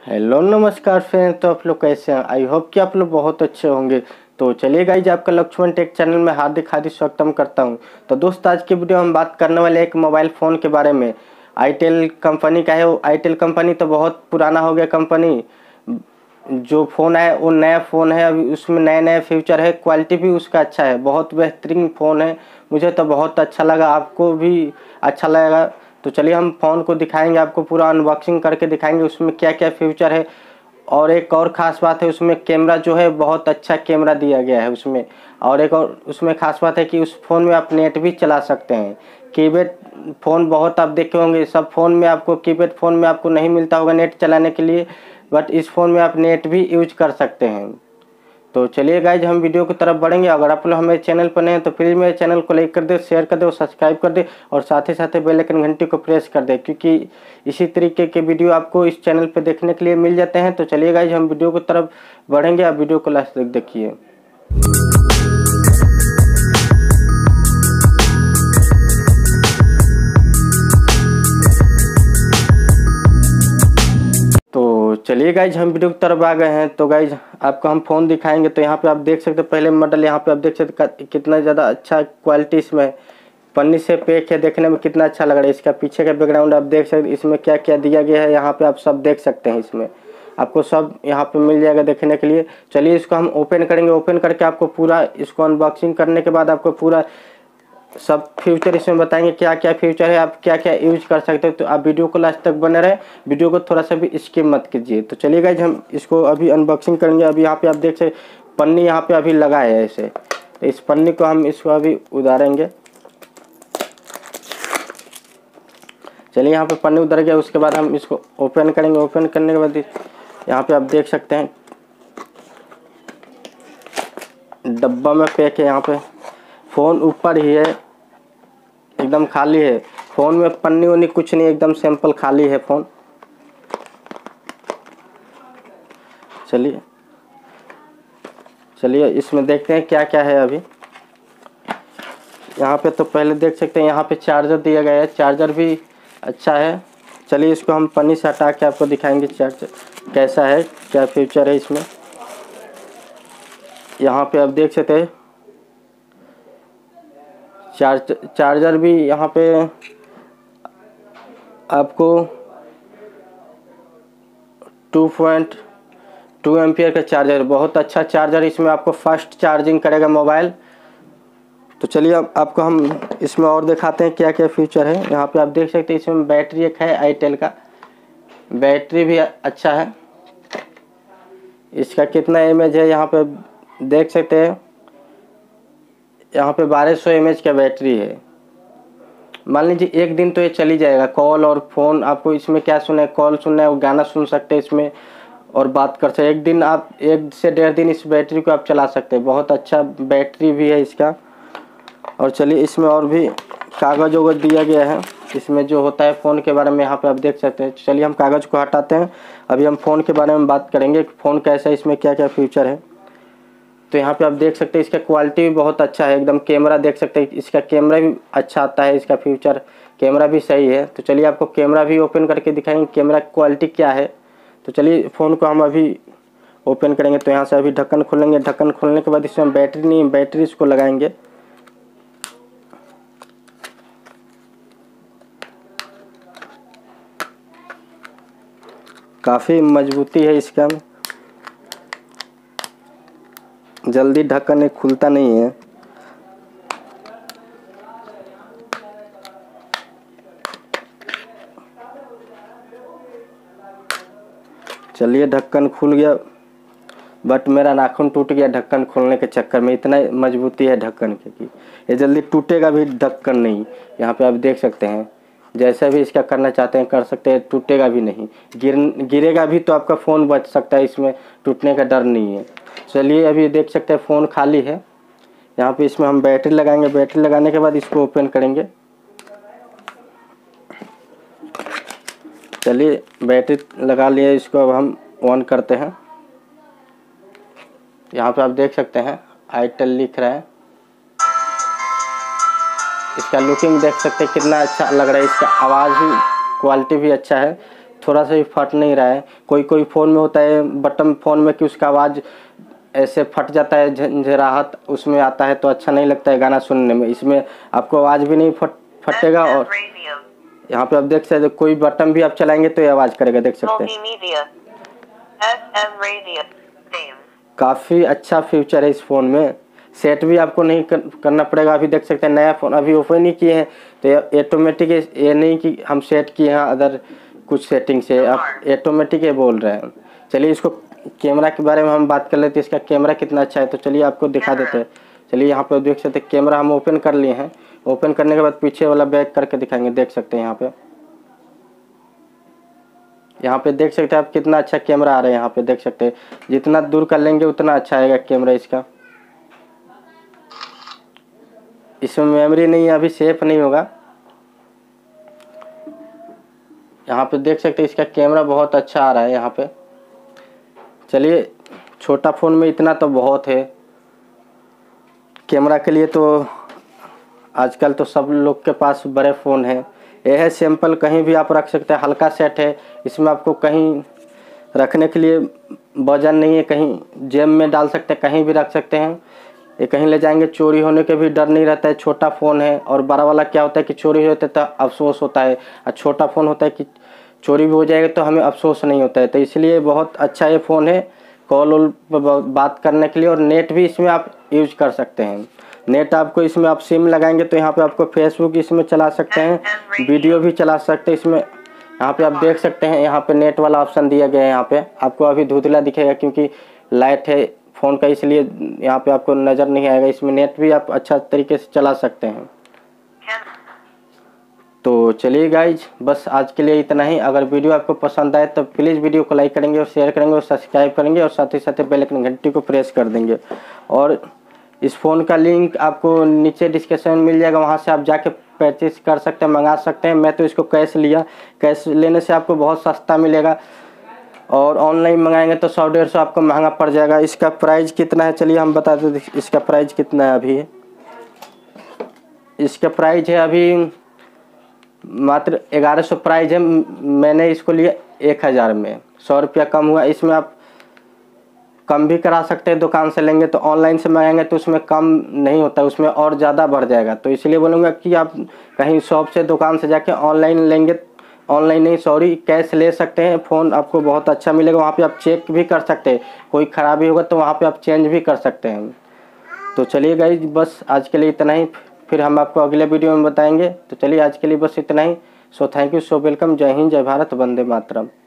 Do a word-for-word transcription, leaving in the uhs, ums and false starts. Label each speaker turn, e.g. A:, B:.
A: Hello नमस्कार friend. तो आप लोग कैसे हैं? आई होप कि आप लोग बहुत अच्छे होंगे। तो चलिए गाइज, आपका लक्ष्मण टेक चैनल में हार्दिक हार्दिक स्वागतम करता हूं। तो दोस्त, आज की वीडियो हम बात करने वाले एक मोबाइल फ़ोन के बारे में। आईटेल कंपनी का है। वो आईटेल कंपनी तो बहुत पुराना हो गया कंपनी। जो फ़ोन है वो नया फ़ोन है, अभी उसमें नए नए फीचर है, क्वालिटी भी उसका अच्छा है, बहुत बेहतरीन फ़ोन है। मुझे तो बहुत अच्छा लगा, आपको भी अच्छा लगेगा। तो चलिए हम फ़ोन को दिखाएंगे, आपको पूरा अनबॉक्सिंग करके दिखाएंगे उसमें क्या क्या फ्यूचर है। और एक और ख़ास बात है, उसमें कैमरा जो है बहुत अच्छा कैमरा दिया गया है उसमें। और एक और उसमें ख़ास बात है कि उस फ़ोन में आप नेट भी चला सकते हैं। कीपैड फ़ोन बहुत आप देखे होंगे, सब फ़ोन में आपको कीपैड फ़ोन में आपको नहीं मिलता होगा नेट चलाने के लिए, बट इस फ़ोन में आप नेट भी यूज कर सकते हैं। तो चलिए गाइज, हम वीडियो की तरफ बढ़ेंगे। अगर आप लोग हमारे चैनल पर नए हैं तो प्लीज़ मेरे चैनल को लाइक कर दे, शेयर कर दे और सब्सक्राइब कर दे, और साथ ही साथ बेल आइकन घंटी को प्रेस कर दे, क्योंकि इसी तरीके के वीडियो आपको इस चैनल पर देखने के लिए मिल जाते हैं। तो चलिए गाइज, हम वीडियो की तरफ बढ़ेंगे। आप वीडियो को लास्ट तक देखिए। चलिए गाइज, हम वीडियो की तरफ आ गए हैं। तो गाइज, आपको हम फ़ोन दिखाएंगे। तो यहाँ पे आप देख सकते हैं पहले मॉडल, यहाँ पे आप देख सकते कितना ज़्यादा अच्छा क्वालिटी इसमें पन्नी से पैक है, देखने में कितना अच्छा लग रहा है। इसका पीछे का बैकग्राउंड आप देख सकते, इसमें क्या क्या दिया गया है यहाँ पे आप सब देख सकते हैं। इसमें आपको सब यहाँ पे मिल जाएगा देखने के लिए। चलिए इसको हम ओपन करेंगे। ओपन करके आपको पूरा इसको अनबॉक्सिंग करने के बाद आपको पूरा सब फ्यूचर इसमें बताएंगे, क्या क्या फ्यूचर है, आप क्या क्या यूज कर सकते हो। तो आप वीडियो को लास्ट तक बने रहे, वीडियो को थोड़ा सा भी स्किप मत कीजिए। तो चलिए गाइज, हम इसको अभी अनबॉक्सिंग करेंगे। अभी यहाँ पे आप देख सकते पन्नी यहाँ पे अभी लगा है ऐसे, तो इस पन्नी को हम इसको अभी उतारेंगे। चलिए यहाँ पे पन्नी उतर गया, उसके बाद हम इसको ओपन करेंगे। ओपन करने के बाद यहाँ पे आप देख सकते हैं डब्बा में पैक है। यहाँ पे फ़ोन ऊपर ही है, एकदम खाली है। फ़ोन में पन्नी वन्नी कुछ नहीं, एकदम सिंपल खाली है फ़ोन। चलिए चलिए इसमें देखते हैं क्या क्या है। अभी यहाँ पे तो पहले देख सकते हैं यहाँ पे चार्जर दिया गया है, चार्जर भी अच्छा है। चलिए इसको हम पन्नी से हटा के आपको दिखाएंगे चार्जर कैसा है, क्या फीचर है इसमें। यहाँ पे आप देख सकते हैं चार्ज चार्जर भी यहाँ पे आपको टू पॉइंट टू एम्पियर का चार्जर, बहुत अच्छा चार्जर। इसमें आपको फास्ट चार्जिंग करेगा मोबाइल। तो चलिए अब आपको हम इसमें और दिखाते हैं क्या क्या फीचर है। यहाँ पे आप देख सकते हैं इसमें बैटरी एक है आईटेल का, बैटरी भी अच्छा है। इसका कितना एम एच है यहाँ पे देख सकते हैं, यहाँ पे बारह सौ एम एच का बैटरी है। मान लीजिए एक दिन तो ये चली जाएगा। कॉल और फ़ोन आपको इसमें क्या सुना है, कॉल सुनना है, वो गाना सुन सकते हैं इसमें और बात कर सकते हैं। एक दिन आप एक से डेढ़ दिन इस बैटरी को आप चला सकते हैं। बहुत अच्छा बैटरी भी है इसका। और चलिए इसमें और भी कागज़ वगज दिया गया है, इसमें जो होता है फ़ोन के बारे में यहाँ पे आप देख सकते हैं। चलिए हम कागज़ को हटाते हैं, अभी हम फ़ोन के बारे में बात करेंगे, फ़ोन कैसा है, इसमें क्या क्या फीचर है। तो यहाँ पे आप देख सकते हैं इसका क्वालिटी भी बहुत अच्छा है, एकदम कैमरा देख सकते हैं, इसका कैमरा भी अच्छा आता है, इसका फ्यूचर कैमरा भी सही है। तो चलिए आपको कैमरा भी ओपन करके दिखाएंगे कैमरा क्वालिटी क्या है। तो चलिए फ़ोन को हम अभी ओपन करेंगे। तो यहाँ से अभी ढक्कन खोलेंगे, ढक्कन खोलने के बाद इसमें बैटरी नहीं, बैटरी इसको लगाएंगे। काफ़ी मजबूती है इसका, जल्दी ढक्कन खुलता नहीं है। चलिए ढक्कन खुल गया, बट मेरा नाखून टूट गया ढक्कन खोलने के चक्कर में। इतना मजबूती है ढक्कन की कि ये जल्दी टूटेगा भी ढक्कन नहीं। यहाँ पे आप देख सकते हैं जैसा भी इसका करना चाहते हैं कर सकते हैं, टूटेगा भी नहीं। गिर गिरेगा भी तो आपका फ़ोन बच सकता है, इसमें टूटने का डर नहीं है। चलिए अभी देख सकते हैं फ़ोन खाली है। यहाँ पे इसमें हम बैटरी लगाएंगे, बैटरी लगाने के बाद इसको ओपन करेंगे। चलिए बैटरी लगा लिए, इसको अब हम ऑन करते हैं। यहाँ पे आप देख सकते हैं आईटेल लिख रहा है। इसका लुकिंग देख सकते हैं कितना अच्छा लग रहा है, इसका आवाज़ भी क्वालिटी भी अच्छा है। थोड़ा सा भी फट नहीं रहा है। कोई कोई फ़ोन में होता है बटन फ़ोन में कि उसका आवाज़ ऐसे फट जाता है, झंझराहट उसमें आता है तो अच्छा नहीं लगता है गाना सुनने में। इसमें आपको आवाज़ भी नहीं फट फटेगा और यहाँ पे आप देख सकते कोई बटन भी आप चलाएंगे तो ये आवाज़ करेगा, देख सकते हैं। काफ़ी अच्छा फीचर है इस फ़ोन में। सेट भी आपको नहीं कर, करना पड़ेगा। अभी देख सकते हैं नया फ़ोन अभी ओपन नहीं किए हैं तो ये ऑटोमेटिक, ये नहीं कि हम सेट किए हैं अदर कुछ सेटिंग से, आप ऑटोमेटिक ये बोल रहे हैं। चलिए इसको कैमरा के बारे में हम बात कर लेते हैं, इसका कैमरा कितना अच्छा है। तो चलिए आपको दिखा देते हैं। चलिए यहाँ पे देख सकते हैं कैमरा हम ओपन कर लिए हैं। ओपन करने के बाद पीछे वाला बैक करके दिखाएंगे, देख सकते हैं यहाँ पे यहाँ पे देख सकते हैं आप कितना अच्छा कैमरा आ रहा है। यहाँ पे देख सकते हैं जितना दूर कर लेंगे उतना अच्छा आएगा कैमरा इसका। इसमें मेमोरी नहीं है, अभी सेफ नहीं होगा। यहाँ पे देख सकते हैं इसका कैमरा बहुत अच्छा आ रहा है यहाँ पे। चलिए छोटा फ़ोन में इतना तो बहुत है कैमरा के लिए, तो आजकल तो सब लोग के पास बड़े फ़ोन हैं। यह है सिंपल, कहीं भी आप रख सकते हैं, हल्का सेट है। इसमें आपको कहीं रखने के लिए वजन नहीं है, कहीं जेब में डाल सकते हैं, कहीं भी रख सकते हैं। ये कहीं ले जाएंगे चोरी होने के भी डर नहीं रहता है। छोटा फ़ोन है। और बड़ा वाला क्या होता है कि चोरी होता है तो अफसोस होता है, और छोटा फ़ोन होता है कि चोरी भी हो जाएगा तो हमें अफसोस नहीं होता है। तो इसलिए बहुत अच्छा ये फ़ोन है कॉल वॉल पर बात करने के लिए। और नेट भी इसमें आप यूज कर सकते हैं। नेट आपको इसमें आप सिम लगाएंगे तो यहाँ पे आपको फेसबुक इसमें चला सकते हैं, वीडियो भी चला सकते हैं इसमें। यहाँ पे आप देख सकते हैं यहाँ पे नेट वाला ऑप्शन दिया गया है। यहाँ पे आपको अभी धुंधला दिखेगा क्योंकि लाइट है फ़ोन का, इसलिए यहाँ पे आपको नज़र नहीं आएगा। इसमें नेट भी आप अच्छा तरीके से चला सकते हैं। तो चलिए गाइज बस आज के लिए इतना ही। अगर वीडियो आपको पसंद आए तो प्लीज़ वीडियो को लाइक करेंगे और शेयर करेंगे और सब्सक्राइब करेंगे और साथ ही साथ बेल आइकन घंटी को प्रेस कर देंगे। और इस फ़ोन का लिंक आपको नीचे डिस्क्रिप्शन में मिल जाएगा, वहाँ से आप जाके परचेज कर सकते हैं, मंगा सकते हैं। मैं तो इसको कैश लिया, कैश लेने से आपको बहुत सस्ता मिलेगा और ऑनलाइन मंगाएंगे तो सौ डेढ़ सौ आपको महंगा पड़ जाएगा। इसका प्राइस कितना है चलिए हम बता दें। इसका प्राइस कितना है अभी, इसका प्राइस है अभी मात्र ग्यारह सौ प्राइस है। मैंने इसको लिया एक हज़ार में, सौ रुपया कम हुआ। इसमें आप कम भी करा सकते हैं, दुकान से लेंगे तो। ऑनलाइन से मंगाएंगे तो उसमें कम नहीं होता, उसमें और ज़्यादा बढ़ जाएगा। तो इसलिए बोलूँगा कि आप कहीं शॉप से दुकान से जाके ऑनलाइन लेंगे, ऑनलाइन नहीं सॉरी कैश ले सकते हैं। फ़ोन आपको बहुत अच्छा मिलेगा। वहाँ पे आप चेक भी कर सकते हैं, कोई ख़राबी होगा तो वहाँ पे आप चेंज भी कर सकते हैं। तो चलिए गाइज बस आज के लिए इतना ही, फिर हम आपको अगले वीडियो में बताएंगे। तो चलिए आज के लिए बस इतना ही। So thank you, so welcome. जय हिंद, जय भारत, वंदे मातरम।